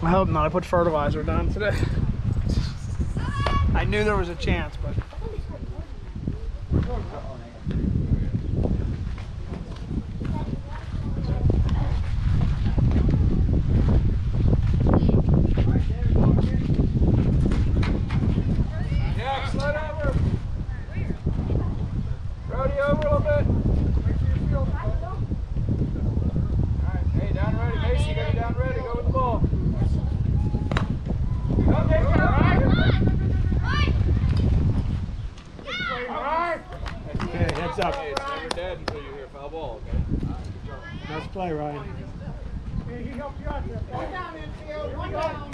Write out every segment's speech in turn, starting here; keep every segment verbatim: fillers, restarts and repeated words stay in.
I hope not. I put fertilizer down today. I knew there was a chance, but. Nice play, Ryan. He helped you out there. One down, infield. One down.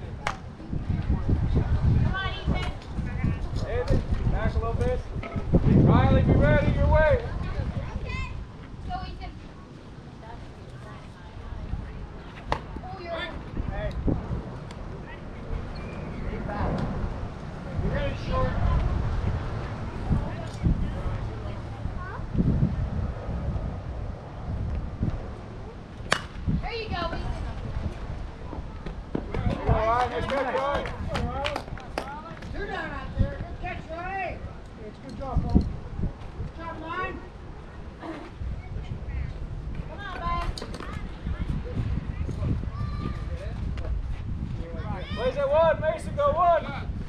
Come on, Ethan. David, back a little bit. Riley, be ready. Your way. Go, Ethan. Oh, you're right. Hey. Stay back. You're really short. There you go, Ethan. All right, nice catch, Ryan. You're down out there. Good catch, Ryan. It's good job, Paul. Good job, Ryan. Come on, man. Plays at one. Mason, go one.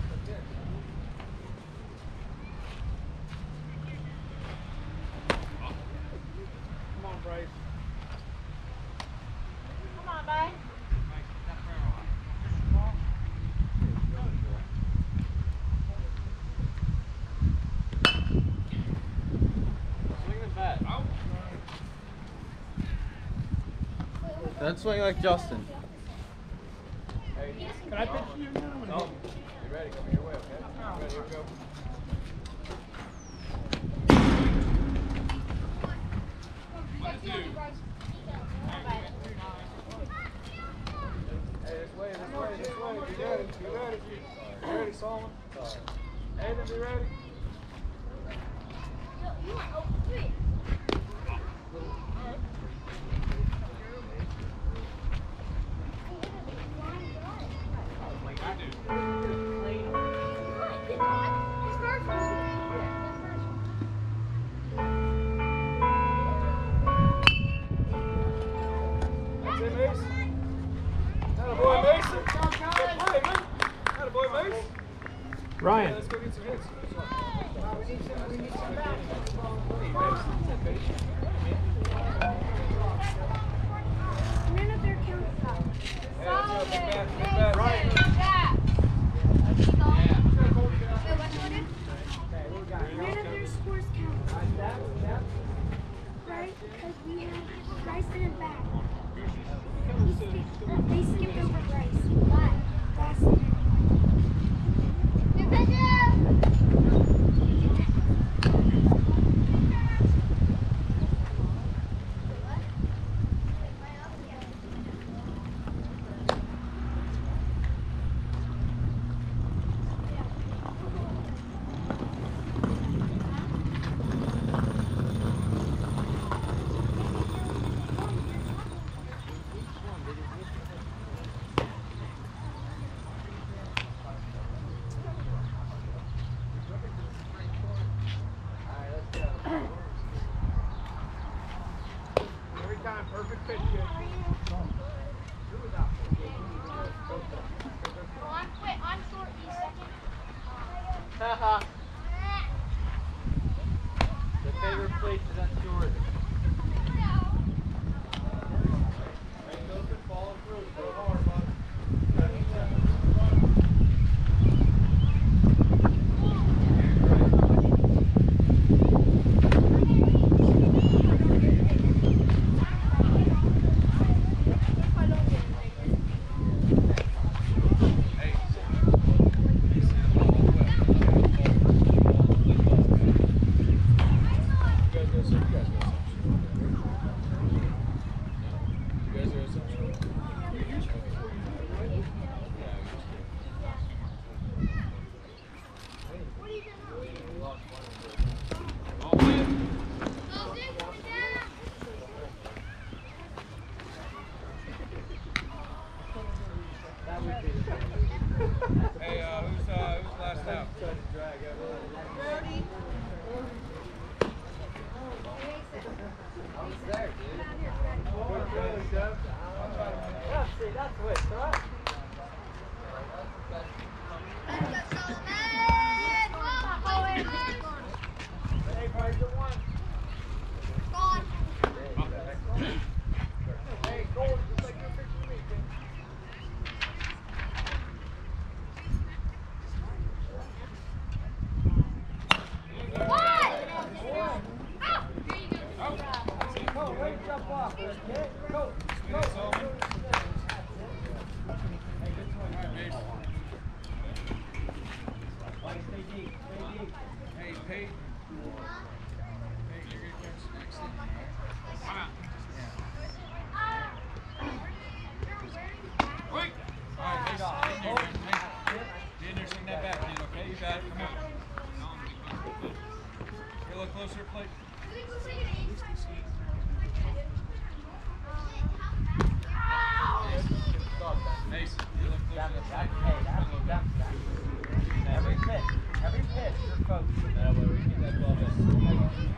Come on, Bryce. Come on, bud. Swing the bat. Don't swing like Justin. Can I pitch you now? No. You ready? Come your way, okay? Ready, here we go. Hey, this way, this way, this way. Be ready, be ready. Be ready, Solomon. Aiden, be ready. That's it, Mace. Attaboy, Mason. Good play, man. Attaboy, Mace. Ryan. Yeah, let's go get some hits. We need some, we need some back. None of their counts up. Hey, let's go, big man, big man. Right. None of their scores count. Right? Because we had Bryce in the back. He skipped, they skipped over Bryce. Why? Last time. Hey, uh, who's, uh, who's last out? Hey, Pete. Hey, you're gonna catch the next thing. I'm out. Quick! Alright, Mason, get in there, man. Mason. Get in there, swing that back, man, okay? You got it, come on. Get a little closer to plate. Mason, get a little closer to plate. Every pitch, every pitch, you're focused. That way we get that ball in.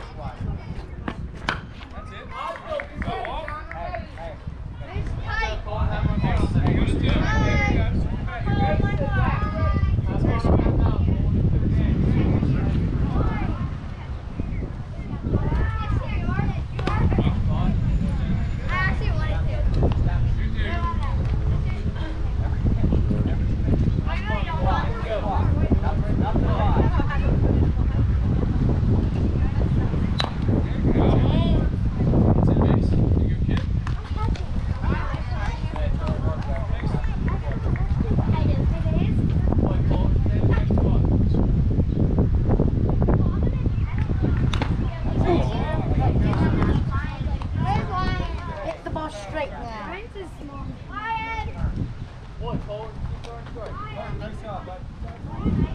That's it. Go off. Hey, hey. Hey, you just do it. You got it. Swing back. You Hit the ball straight now. Mine's is small. Boy, forward, keep going straight. Nice job, bud.